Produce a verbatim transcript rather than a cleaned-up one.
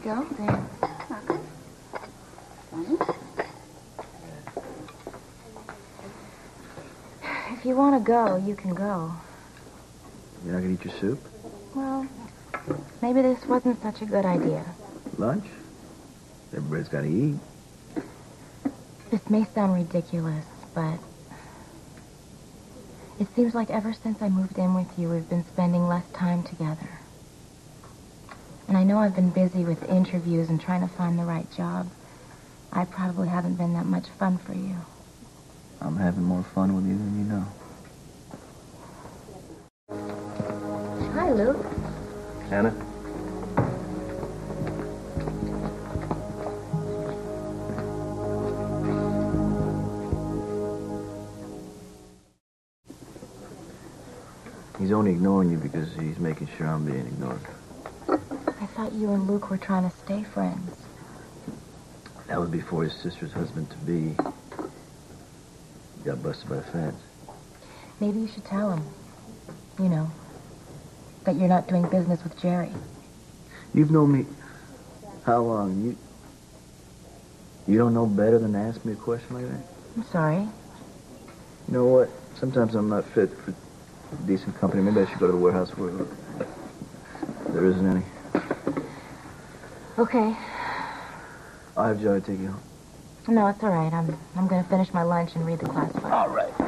go. Thanks. Welcome. Morning. If you want to go, you can go. You're not going to eat your soup? Well, maybe this wasn't such a good idea. Lunch? Everybody's got to eat. This may sound ridiculous, but it seems like ever since I moved in with you, we've been spending less time together. And I know I've been busy with interviews and trying to find the right job. I probably haven't been that much fun for you. I'm having more fun with you than you know. Hi, Luke. Anna? He's only ignoring you because he's making sure I'm being ignored. I thought you and Luke were trying to stay friends. That was before his sister's husband-to-be got busted by the feds. Maybe you should tell him, you know, that you're not doing business with Jerry. You've known me how long? You you don't know better than to ask me a question like that? I'm sorry. You know what? Sometimes I'm not fit for decent company. Maybe I should go to the warehouse where there isn't any. Okay. I'll have Joey take you home. No, it's all right. I'm I'm going to finish my lunch and read the classified. All right.